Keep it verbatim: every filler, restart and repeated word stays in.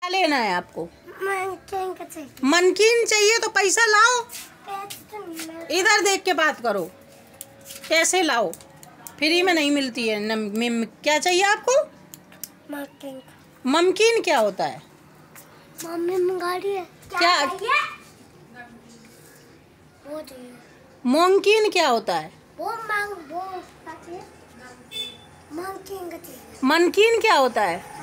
क्या लेना है आपको? मनकीन का चाहिए। मनकीन चाहिए तो पैसा लाओ। इधर देख के बात करो। कैसे लाओ? फ्री में नहीं मिलती है। न, मिम, क्या चाहिए आपको? ममकीन। ममकीन क्या होता है? मम्मी मंगा रही है। क्या? वो चाहिए। मोमकीन क्या होता है? वो मांग वो मंकीन का चाहिए। मनकीन क्या होता है?